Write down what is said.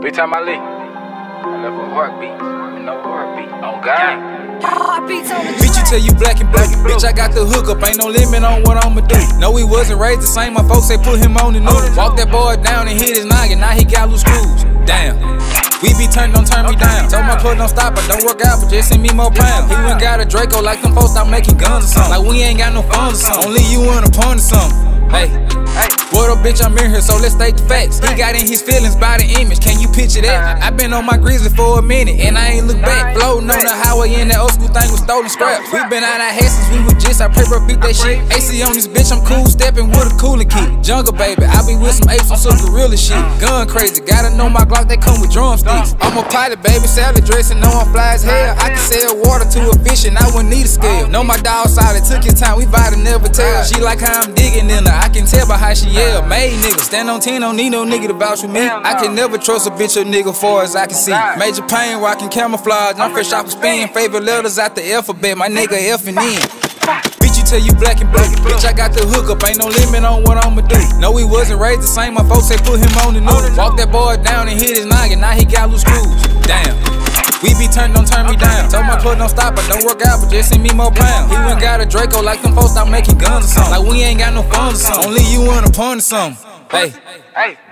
Every time I leave, I left a heartbeat, no heartbeat, on God. Heartbeatz on the Bitch, you tell you black and blue. Bitch, I got the hookup, ain't no limit on what I'ma do. No, he wasn't raised the same, my folks say put him on the news. Walk that boy down and hit his noggin, now he got loose screws. Damn. We be turned, don't turn me down. Told my plug don't stop, but don't work out, but just send me more pounds. He went got a Draco like them folks stop making guns or something. Like we ain't got no funds or something. Only you want a pun or something. Hey, what up, bitch? I'm in here, so let's state the facts. He got in his feelings by the image. Can you picture that? I been on my grizzly for a minute, and I ain't look back. Floating on the highway, and that old school thing was stolen scraps. We been out our head since we was just. I pray bro beat that shit. AC on this bitch, I'm cool, stepping with a cooler kid. Jungle baby, I be with some apes on some gorilla shit. Gun crazy, gotta know my Glock, they come with drumsticks. I'm a pilot, baby, salad dressing, know I'm fly as hell. I can sell water to a fish, and I wouldn't need a scale. Know my dog solid, took his time, we vibe to never tell. She like how I'm digging in her, I can tell by how she yell. Made nigga, stand on 10, don't need no nigga to vouch for me. I can never trust a bitch or nigga far as I can see. Major pain, rockin' camouflage, I'm fresh off a spin. Favorite letters out the alphabet, my nigga F and N. Bitch, you tell you black and blue. Bitch, I got the hookup, ain't no limit on what I'ma do. No, he wasn't raised the same, my folks say put him on the news. Walk that boy down and hit his noggin, now he got loose screws. Damn. We be turned, don't turn me down. Told my plug don't stop, but don't work out, but just send me more pounds. He went got a Draco like them folks stop making guns or something. Like we ain't got no funds or something. Only you want a pun or something. Hey.